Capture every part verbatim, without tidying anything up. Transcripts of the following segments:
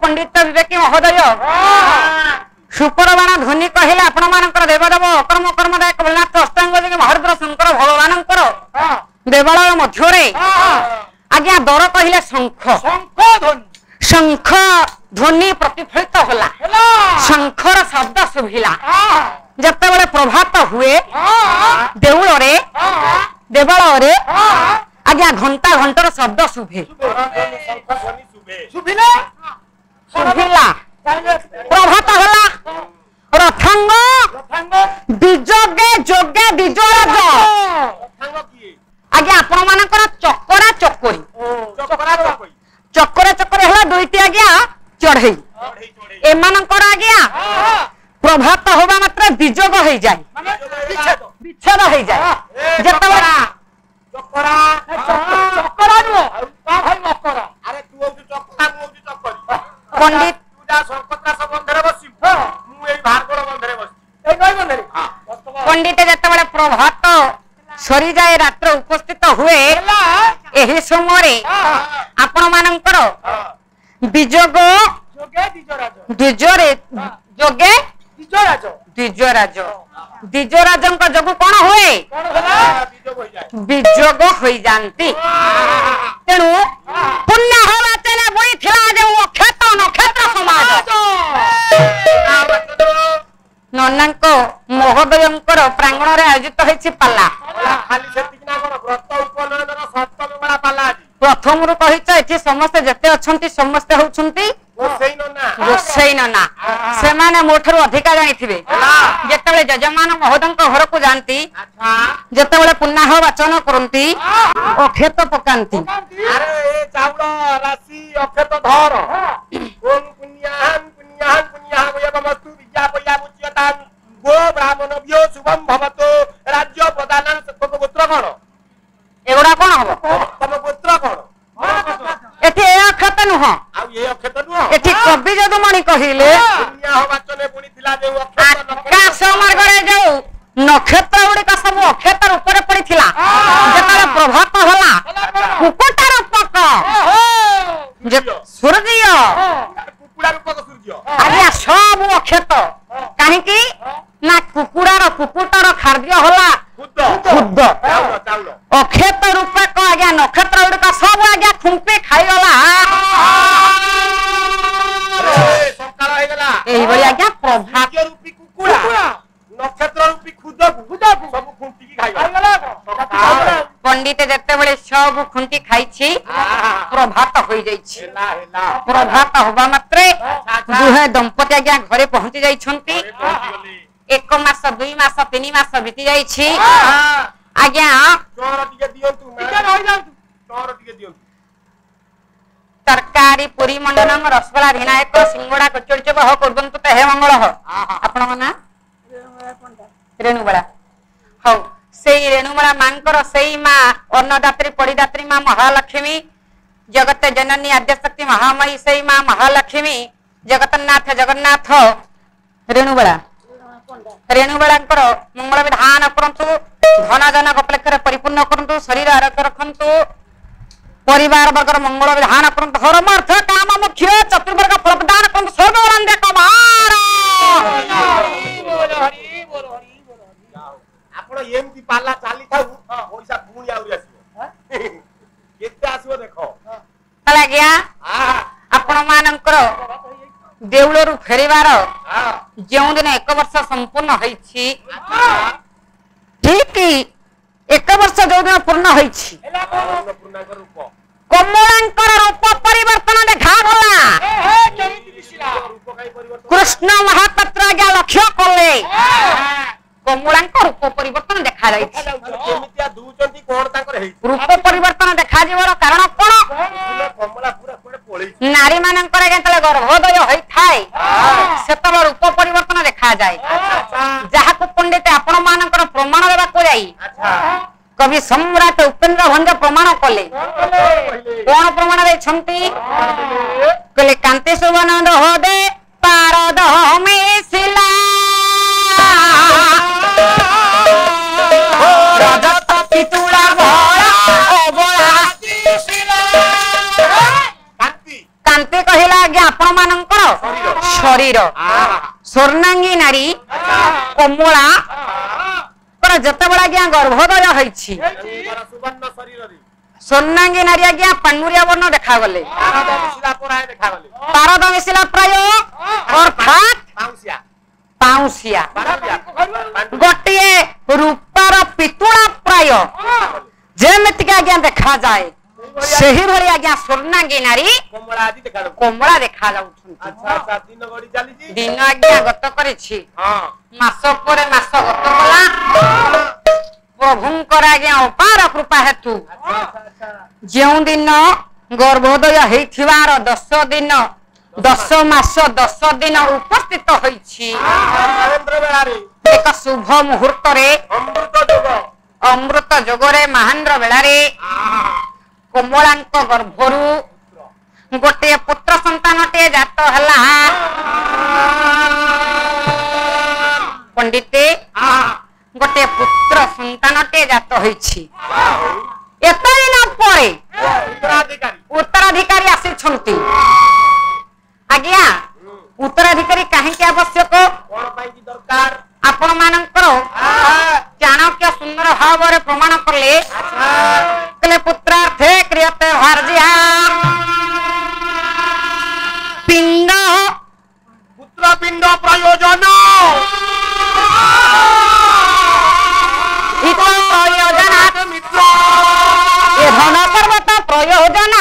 पंडित विवेकी महोदय सुपरबाण ध्वनि कहले आपण मानकर देवदेव कर्म कर्मदायक बलनाथ अष्टांग महारुद्र शंकर भगवान देवालय मध्य आज्ञा दर कहले शंख शंख ध्वनि प्रतिफलित होला शंखर शब्द शुभिला जते बेले प्रभात हुए देउल रे देवालय रे आज्ञा घंटा घंटर शब्द शुभे शुभिला प्रभात होला रथंग दिजगे जोगे दिजराज आज्ञा आपण मानकर चकरा चकरी चकरा चकरी होला दुईटी आज्ञा चढ़ई एमानकर आज्ञा प्रभात होबा मात्र दिजग हो जाए विच्छेद हो जाए जतबेला चकरा चकरा नु भाई मकरा अरे तू होउ चकरा मु होउ चकरी पंडित तुडा संकटास बंधरे बसी मु एई भारगड़ बंधरे बसी एई नई बंधरे पंडित जतबेला प्रभात सरी जाए रात्र उपस्थित हुए एही समय आपण मानकर विजोग द्विजरे जोगे द्विजराज द्विजराज जोगु कौन हुए विजोग हो जाती तेणु पुण्य हवा चले बुड़ी थिला जे अक्षेत्र नक्षत्र समाज नन्नांक महोदयंकर प्रांगण रे आयोजित होइछि पाला खाली सेतिक ना कोन व्रत उपनयनर सप्तमी बेला पाला प्रथम रु कहिछ एठी समस्त जते अछंती समस्त होउछंती गोसेई नना गोसेई नना से माने मोठरो अधिका जानिथिबे जेतेबेले जजमान महोदयंक घर को जानती अच्छा जेतेबेले पुन्नाह वाचन करंती अक्षेत पकांती अरे ए चावल राशि अक्षेत धर ओम पुन्याहं पुन्याहं पुन्याहं वयमस्तु विद्या पया मुच्यतां गो ब्राह्मणभ्यो शुभम भवतो राज्य प्रदानं तम गोत्र कोन एगुडा कोन हबो तम गोत्र कोन एठी ए अक्षत नुह आ ए अक्षत नुह एठी कवि जदुमणि कहिले पुण्य वाचने पुनी थिला जे अक्षत आकाश मार्ग रे जाऊ नक्षत्र गुडी का सब अक्षत्र ऊपर पड़ी थिला जेतले प्रभात होला कुकुटा रूपक जे सूर्य कुकुड़ा रूपक सूर्य आज्ञा सब अक्षत काहे की ना कुकुड़ार कुकुटार खाद्य होला खुद अक्षेत रूपक आज्ञा नक्षत्र गुडी सब आज्ञा खुंपे खाइगला एही बड़ी आज्ञा प्रभात रूपी कुकुड़ा नक्षत्र रूपी खुद खुद सब खुंटी की खाइगला पंडित जते बेले सब खुंटी खाइछि प्रभात होई जाइछि प्रभात होबा मात्रे दुहे दंपति आज्ञा घरे पहुंची जाई छंती एक मास दुई मास तीन मास बीती जाइछि आज्ञा तोर टिके दियंतु टिके रहि जांतु तोर टिके दियंतु तरकारी पुरी मंडलम रसगोल्ला विनायक सिंगड़ा कचौड़ी चप हो करदंतु त हे मंगल हो आपण ना रेणुबला हो सेई रेणुबला मानकर सेई मां अन्नदात्री पड़ीदात्री मां महालक्ष्मी जगत जननी आद्यशक्ति महामाई सेई मां महालक्ष्मी जगन्नाथ जगन्नाथ रेणुबला रेणुबलांकर मंगल विधान करंतु धन जन कपलेखर परिपूर्ण करंतु शरीर आरोग्य रखंतु परिवार वर्गर मंगल विधान करंतु धर्म अर्थ काम मुख्य चतुर्वर्ग फल प्रदान करंतु सर्ववंदे कुमार हरि बोल हरि बोल आपण एमती पाला चाली थाउ पैसा पुणी आउरी आसीबो केते आसीबो देखो तला गया आपण मानकर देउलरु फेरिवार जेउ दिन एक वर्ष संपूर्ण होईछि ठीक एक वर्ष जो दिन पूर्ण होईछि कमलांकर रूप परिवर्तन देखा गला कृष्ण महापात्र आज्ञा लक्ष्य कले कमलांकर रूप परिवर्तन देखा जाइछि केमितिया दूचंती कोन तांकर हेइ रूप परिवर्तन देखा जीवर कारण कोन कमला पूरा कोडे पळै नारी मानकर जेतले गर्भोदय होई थाए सेतब रूप परिवर्तन देखा जाए जहा को पंडित आपण मानकर प्रमाण देबा को जाई कवि सम्राट उपेंद्र भंज प्रमाण कले कोन प्रमाण दे छंती कले कांति सुवनंद हो दे पारद में सिला रजत पितुड़ा भरा ओबला कांति कांति कहिला आज्ञा आपण मानकर शरीर स्वर्णांगी नारी कमला जतबेला आज्ञा गर्भोदय होइछि स्वर्णांगी नारी आज्ञा पांडुरिया वर्ण देखा गले पारद मिसिला प्राय अर्थात पाउसिया गोटे रूपार पितुला प्राय जेमितिक आज्ञा देखा जाए सेही भली आज्ञा स्वर्णांगी नारी कमला देखा दिन आज्ञा गत करिछि मास पर मास गत कला प्रभुंकर आज्ञा अपार कृपा हेतु जो दिन गर्भोदय होइथिवार दस दिन दस मास दस दिन उपस्थित होइछि एक शुभ मुहूर्त रे अमृत जोगरे महान्द्र बेलारे कमलांक गर्भरु गोटे पुत्र संतानटे जात हला पंडिते गोटे पुत्र संतानटे जात होइछि एते दिन परे उत्तराधिकारी आसी छंती आज्ञा उत्तराधिकारी काहे के आवश्यक कोन पई की दरकार आपण मानकर चाणक्य सुंदर भाव रे प्रमाण करले कले पुत्रार्थे क्रियते भारजिया पिंड पुत्र पिंड प्रयोजन हित प्रयोजन मित्र ए धन पर्वत प्रयोजन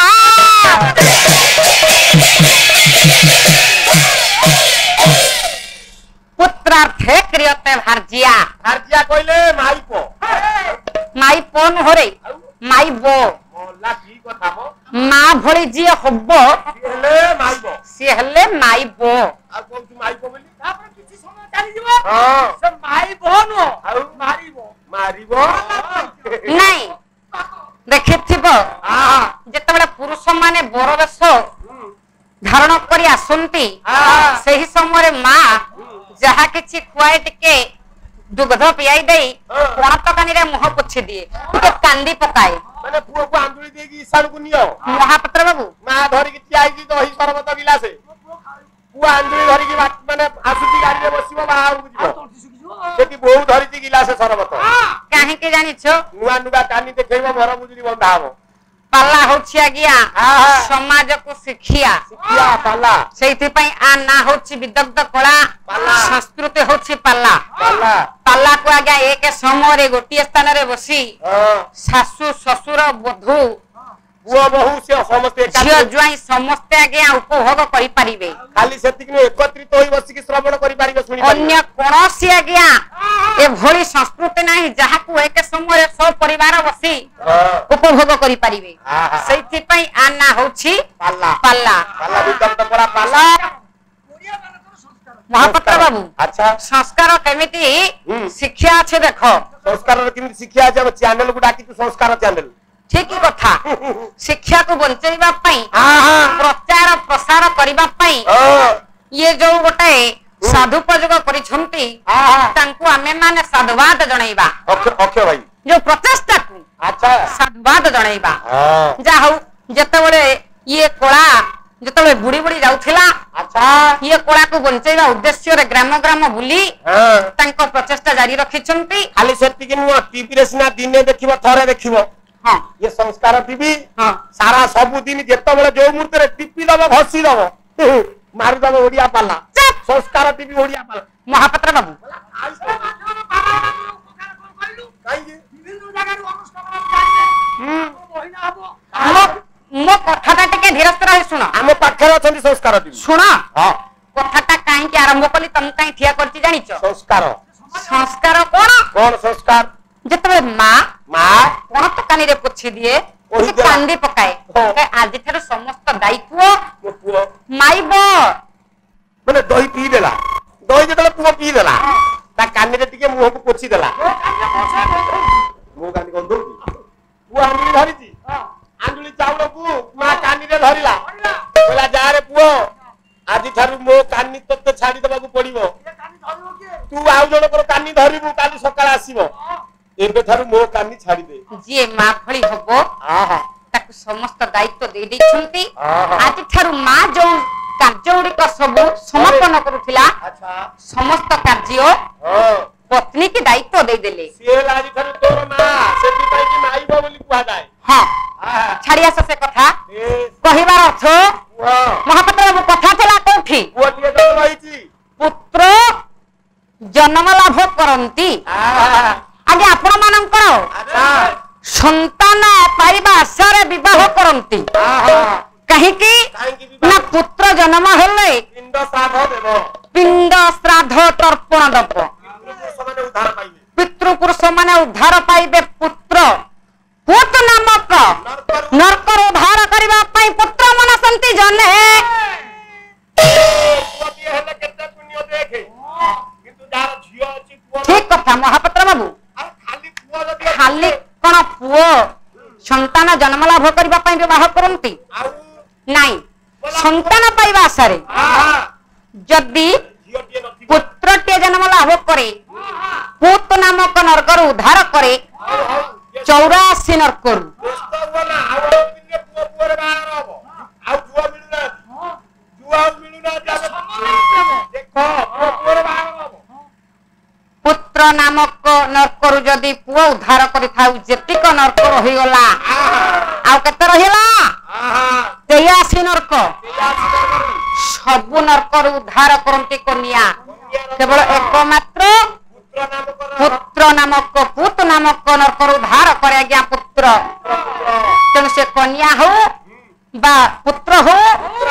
पुत्रार्थे क्रियते भारजिया भारजिया कहले माईपो माईपो न होरे माईबो मोला की कथा मो मां भली जी हबो सेले माईबो सेले माईबो आ कोन तू माईबो बोली तापर किछि समय चली जीवो हां से माईबो नो मारीबो मारीबो नहीं देखिथिबो हां जेतबेला पुरुष माने बरवेश धारण करी आसंती सही समय मां जहा किछि खुआए टिके दुग्ध पियाई देई कोन तकानी रे मुह पोछि दिए टिके कांदी पकाए माने पुओ को आंदुली देगी ईशान को नियो महापात्र बाबू मां धरि कि तियाई दी दही सरबत गिलासे पुओ आंदुली धरि कि माने आसुती गाड़ी रे बसिबो बाहर को जिवो सेति बहु धरि कि गिलासे सरबत काहे के जानि छो नुआ नुगा कानी देखैबो भर बुजुरी बंधा हबो पाला होछि आज्ञा समाज को शिखिया शिखिया पाला सेति पई आ ना होछि विदग्ध कला संस्कृति होछि पाला पाला पाला को आज्ञा एक समय रे गोटी स्थान रे बसी सासु ससुर बधू बुआ बहु से समस्त झियो जुआई समस्त आज्ञा उपभोग करि परिबे खाली सेतिक ने एकत्रित होई बसी कि श्रवण करि परिबे सुनि अन्य कोनोसी आज्ञा ए भोली संस्कृति नाही जहा को एक समय रे सब परिवार बसी उपभोग करि परिबे सेति पई आना होछि पाला पाला पाला विदग्ध कला पाला महापात्र बाबू अच्छा संस्कार केमिति शिक्षा আছে देखो संस्कार केमिति शिक्षा আছে चैनल को डाकी तू संस्कार चैनल ठीक कथा शिक्षा को बंचैबा पई प्रचार प्रसार करबा पई ये जो गोटे साधु प्रयोग करिसंती तांको हमें माने साधुवाद जणाइबा ओके ओके भाई जो प्रचेष्टा को अच्छा साधुवाद जणाइबा जा हो जतबेले ये कोला जतबेले बुड़ी बुड़ी जाउथिला अच्छा ये कोला को बंचैबा उद्देश्य रे ग्राम ग्राम बुली तांको प्रचेष्टा जारी रखिसंती खाली सेति कि नु टीवी रे सिना दिने देखिबो थरे देखिबो हां ये संस्कार टीवी हां सारा सब दिन जेतबेले जो मुहूर्त रे टीपी दबो भसी दबो मारी दबो ओडिया पाला संस्कार टीवी ओडिया पाला महापात्र बाबू मो कथाटा टिके धीरस्थ रही सुनो हम पाखरे अछंती संस्कार टीवी सुनो हां कथाटा काहे के आरंभ कली तुम काहे ठिया करती जानि छ संस्कार संस्कार कोन कोन संस्कार जतबे मां मां कोन तो कानी रे पुछि दिए ओही कांदी पकाए के आज थर समस्त दायित्व मो पुओ माईबो माने दही पी देला दही जतले पुओ पी देला ता कानी रे टिके मुह को पोछि देला मो कानी कोन दो पुओ आंदुली धरिची आंदुली चाउल को मा कानी रे धरिला बोला जा रे पुओ आज थारु मो कानी तते छाडी देबा को पड़िबो ये कानी धरिबो के तू आउ जण पर कानी धरिबु काली सकाळ आसीबो एबे थारु मो कानी छाडी दे जे मा फळी हबो आहा ताकु समस्त दायित्व दे दै छंती आज थारु मा जो कार्य उडी को सब କରୁଥିଲା समस्त कार्य पत्नी की दायित्व दे देले हाँ छाड़िया से कथा कहिबार अर्थ महापात्र बाबू कथा चला कोठी पुत्र जन्म लाभ करंती आगे आपण मानकर संतान पाइबा आशारे विवाह करंती कहीं ना पुत्र जन्म हेले पिंड श्राद्ध तर्पण दब पितृपुरुष माने उद्धार पाइबे पुत्र पुत नामक नरकर उद्धार करबा पई पुत्र मनसंती जने ठीक कथा महापात्र बाबू खाली कौन पुओ संतान जन्म लाभ करबा पई विवाह करंती नहीं संतान पाइबा आशारे जदि पुत्रटे जन्म लाभ करे पुत नामक नरकर उद्धार करे चौरासी नरकर पुत्र नामक नरकर जदि पुओ उद्धार करि थाउ जेतिक नरकर होई गला आ केते रहिला तेयासी नरकर सब नरकर उद्धार करंती कन्या केवल एकमात्र पुत्र नामक पुत नामक नरकर उद्धार करे आज्ञा पुत्र तेणु से कन्या हो बा पुत्र हो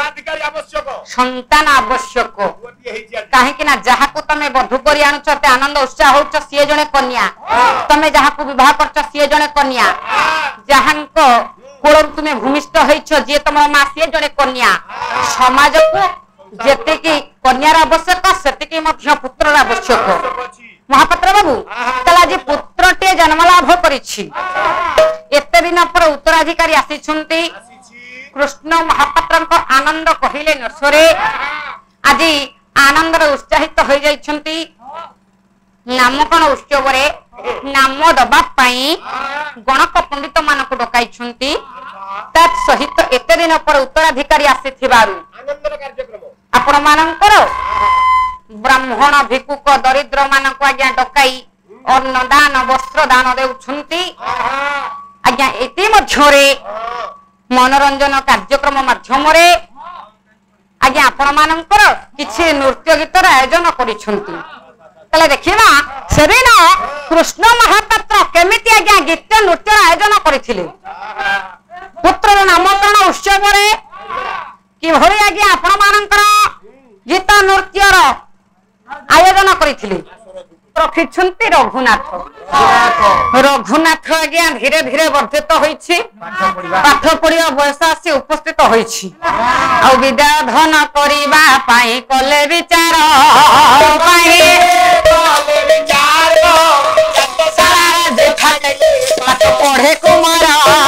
संतान आवश्यक कहीं ना जहाँ को तमे बधु करी आणुछ ते आनंद उत्साह होउछ सी जने कन्या तमे जहाँ को विवाह करछ सी जने कन्या जहाँको कोल तुमे भूमिष्ठ होइछ जे तमर मा सी जने कन्या समाज को जेते की कन्यार आवश्यक सेते की मध्य पुत्रर आवश्यक महापात्र बाबू तला जी पुत्रटे जन्म लाभ करिछि एते दिन पर उत्तराधिकारी आसीछंती कृष्ण महापात्रक आनंद कहिले नसरे आज आनंद उत्साहित हो जाइछंती नामकरण उत्सव रे नाम दबा पाई गणक पंडित मानक डकाइछंती तत् सहित एते दिन पर उत्तराधिकारी आसीथिबारु आनंदर कार्यक्रम आपण मानकर ब्राह्मण भिकुक दरिद्र मानक आज्ञा डकाई अन्न दान वस्त्र दान देउछंती आज्ञा एते मध्यरे मनोरंजन कार्यक्रम माध्यम रे आज्ञा आपण मानकर किछि नृत्य गीतर आयोजन करिछंती तले देखिबा सेदिन कृष्ण महापात्र केमिति आज्ञा गीत नृत्य आयोजन करिथिले पुत्र नामकरण उत्सव रे कि भरी आज्ञा आपण मानकर गीत नृत्य आयोजन करिथिले रखिछंती रघुनाथ रघुनाथ आज्ञा धीरे धीरे वर्धित होइछि पाठ पढ़िया बयस आसी उपस्थित होइछि आ विद्याधन करिबा पाई कले विचार पाई कले विचार सारा देखा पाठ पढ़े कुमार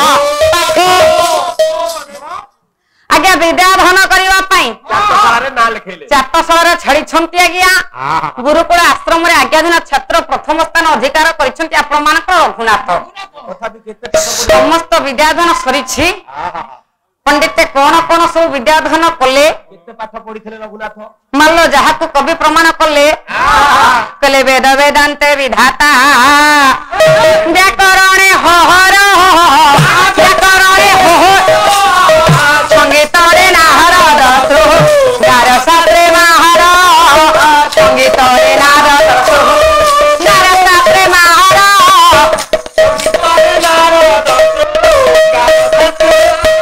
आज्ञा विद्याधन करिबा पाई चाटशाला छाड़ी छंती आज्ञा गुरुकुल आश्रम रे आज्ञाधीन छात्र प्रथम स्थान अधिकार करिसंती आपण मानकर रघुनाथ समस्त विद्याधन सरिछि पंडित कोन कोन सब विद्याधन कले केते पाठ पढिथिले रघुनाथ मानलो जहा को कवि प्रमाण कले कले वेद वेदांते विधाता व्याकरणे हहर व्याकरणे हहर संगीत रे नाहर दसो गार सात्रे माहर संगीत रे नाहर दसो गार सात्रे माहर संगीत रे नाहर दसो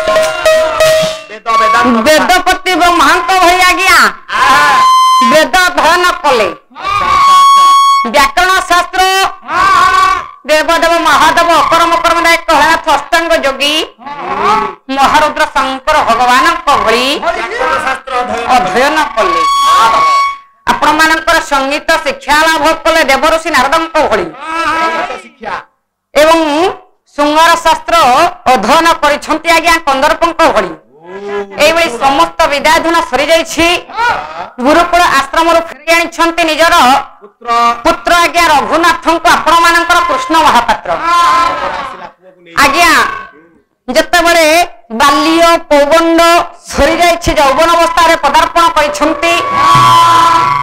वेदपति ब्रह्मांक भई आज्ञा वेद अध्ययन कले व्याकरण शास्त्र देवदेव महादेव अकरम कर्म नायक कहनाथ अष्टांग योगी महारुद्र शंकर भगवान भली अध्ययन कले आपण मानकर संगीत शिक्षा लाभ कले देवऋषि नारद भली एवं सुंगर शास्त्र अध्ययन करिछंती आज्ञा कंदर्पंक भली एवं समस्त विद्याधन सरी जाइछि गुरुकुल आश्रम रु फेरी आनिछंती निजर पुत्र आज्ञा रघुनाथ को आपण मानकर कृष्ण महापात्र आज्ञा जते बळे बाल्य पौगंड सरी जाइछि यौवन अवस्था रे पदार्पण करिछंती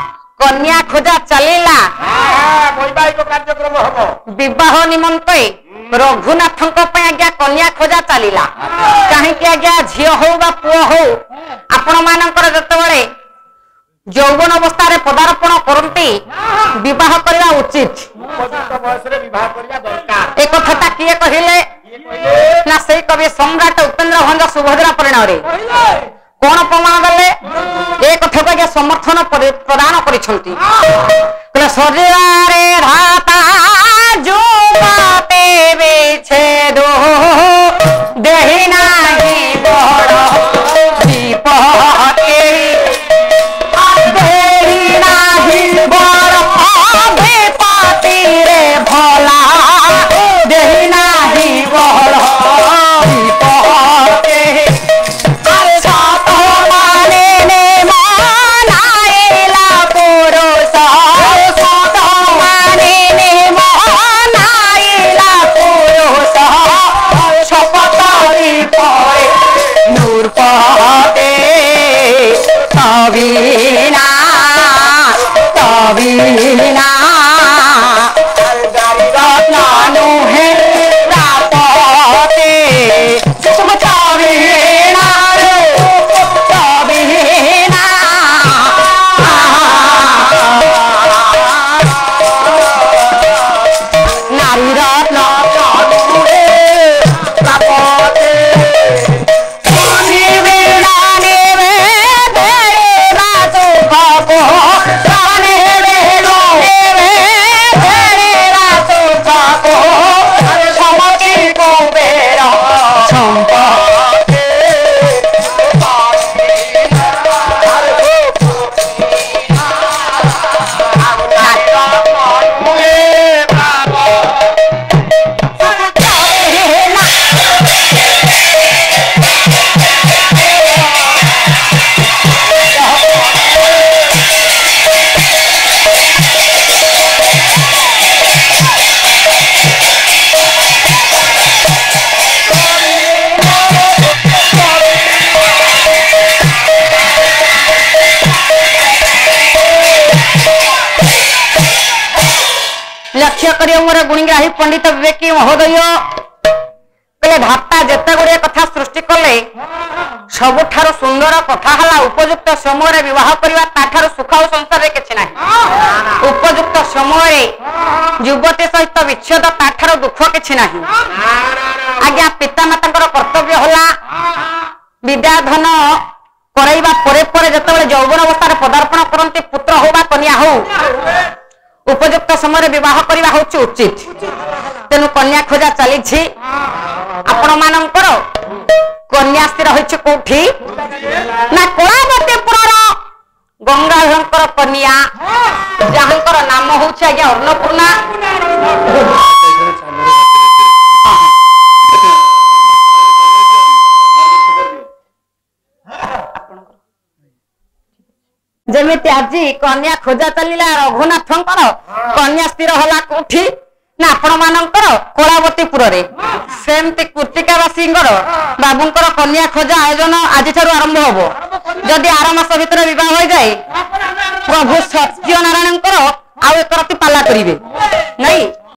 खोजा चलीला वैवाहिक कार्यक्रम हम विवाह निमंते रघुनाथ आज्ञा कन्या खोजा चलीला कहीं आज्ञा झील हो बा पुओ हो आपण मानकर जतबेले यौवन अवस्था पदार्पण करती विवाह करना उचित एक कथा किए कहले ना से कवि सम्राट उपेन्द्र भंज सुभद्रा परिणाम रे कौन प्रमाण देले ए कथा को आगे समर्थन प्रदान करिसंती कहले शरीरे धाता जो बाते विच्छेदो देहि नाही बड़ दीपके देहि नाही बड़ बेपाती रे भला देहि नाही बड़ दीपके तवीना तवीना रत्नानु है रापते तुम तवीना तवीना नारी रत्न रापते लक्ष्य करियो मोर गुणीग्राही पंडित विवेकी महोदय कहले धाता जेते गुड़े कथा सृष्टि कले सबुठार सुंदर कथा हला उपयुक्त समय विवाह करवा ताठार सुख और संसार रे किछि नाही उपयुक्त समय युवती सहित विच्छेद ताठार दुख किछि नाही आज्ञा पिता माता कर्तव्य होला विद्या धन करैबा परे परे जेतेबेले यौवन अवस्था पदार्पण करंती पुत्र हो बा कन्या हो उपयुक्त समय विवाह करवा हूँ उचित तेणु कन्या खोजा चली आपण मानकर कन्या स्थिर होइछि कोठी ना कोलावतीपुर गंगाधर कन्या जहांकर नाम होछि आज्ञा अन्नपूर्णा जमिति आज कन्या खोजा चलीला रघुनाथंकर कन्या स्थिर होला कोठी ना आपण मानकर कोलावतीपुर रे सेमती कुर्तिकावासी बाबूंकर कन्या खोजा आयोजन आज आरंभ होबो जदि आर मास भितर विवाह हो जाए प्रभु सत्यनारायणकर आउ एक राति पाला करिवे नहीं